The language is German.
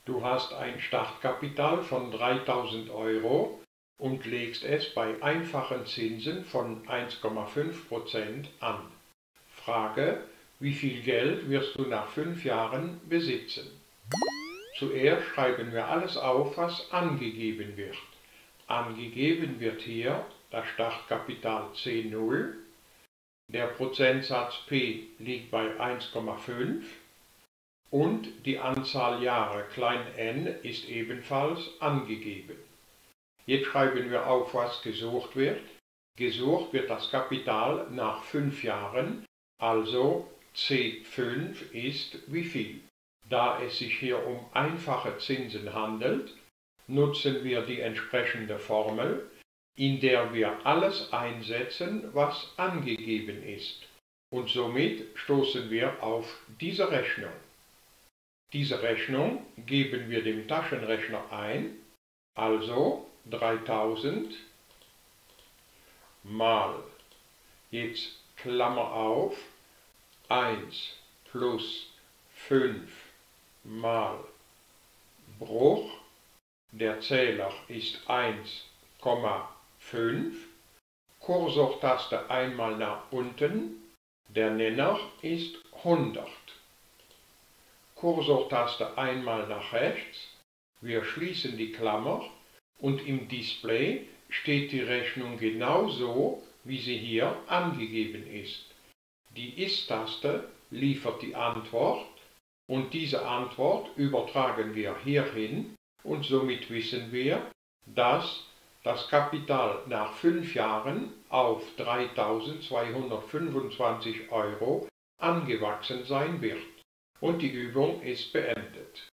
Du hast ein Startkapital von 3.000 Euro und legst es bei einfachen Zinsen von 1,5% an. Frage: Wie viel Geld wirst du nach 5 Jahren besitzen? Zuerst schreiben wir alles auf, was angegeben wird. Angegeben wird hier das Startkapital C0, der Prozentsatz P liegt bei 1,5 und die Anzahl Jahre n ist ebenfalls angegeben. Jetzt schreiben wir auf, was gesucht wird. Gesucht wird das Kapital nach 5 Jahren, also C5 ist wie viel? Da es sich hier um einfache Zinsen handelt, nutzen wir die entsprechende Formel, in der wir alles einsetzen, was angegeben ist. Und somit stoßen wir auf diese Rechnung. Diese Rechnung geben wir dem Taschenrechner ein, also 3000 mal, jetzt Klammer auf, 1 plus 5 mal Bruch, der Zähler ist 1,5, Kursortaste einmal nach unten, der Nenner ist 100. Kursortaste einmal nach rechts, wir schließen die Klammer und im Display steht die Rechnung genauso, wie sie hier angegeben ist. Die Ist-Taste liefert die Antwort und diese Antwort übertragen wir hierhin und somit wissen wir, dass das Kapital nach 5 Jahren auf 3.225 Euro angewachsen sein wird. Und die Übung ist beendet.